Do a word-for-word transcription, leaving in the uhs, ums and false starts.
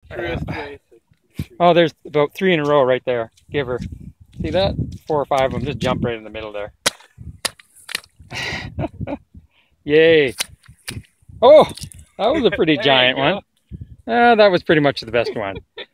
Truest way. Oh, there's about three in a row right there. Give her. See that? Four or five of them just jump right in the middle there. Yay. Oh, that was a pretty giant one. Uh, that was pretty much the best one.